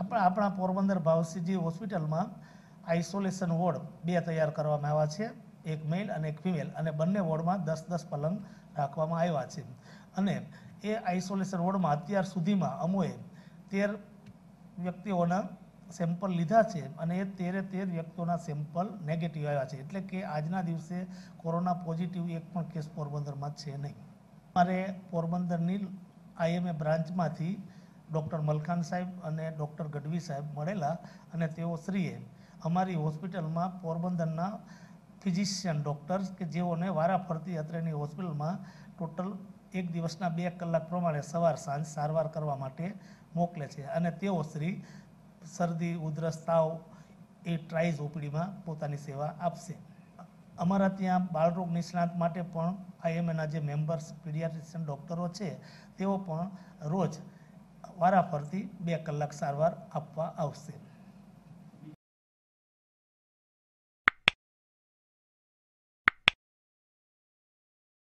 આપણા પોરબંદર ભાવસીજી હોસ્પિટલમાં isolation ward 2 તૈયાર કરવામાં આવ્યા છે, એક મેલ અને એક ફિમેલ, અને બંને વોર્ડમાં 10-10 પલંગ રાખવામાં આવ્યા છે. અને એ આઇસોલેશન વોર્ડમાં અત્યાર સુધીમાં અમોએ 13 વ્યક્તિઓના સેમ્પલ લીધા છે અને એ 13 વ્યક્તિઓના સેમ્પલ નેગેટિવ આવ્યા છે. એટલે કે આજના દિવસે કોરોના પોઝિટિવ એક પણ કેસ પોરબંદરમાં છે નહીં. અમારે પોરબંદરની IMA બ્રાન્ચમાંથી ડૉક્ટર મલખાન સાહેબ અને ડૉક્ટર ગઢવી સાહેબ મળેલા અને તેઓ શ્રીએ અમારી હોસ્પિટલમાં પોરબંદરના ફિઝિશિયન ડૉક્ટર્સ કે જેઓને વારાફરતી અત્રેની હોસ્પિટલમાં ટોટલ એક દિવસના 2 કલાક પ્રમાણે સવાર સાંજ સારવાર કરવા માટે મોકલે છે. અને તેઓ શ્રી શરદી, ઉધરસ, તાવ એ ટ્રાઇઝ ઓપીડીમાં પોતાની સેવા આપશે. અમારા ત્યાં બાળરોગ નિષ્ણાત માટે પણ IMAના જે મેમ્બર્સ પીડિયાટ્રિશિયન ડૉક્ટરો છે તેઓ પણ રોજ વારાફરતી 2 કલાક સારવાર આપવા આવશે.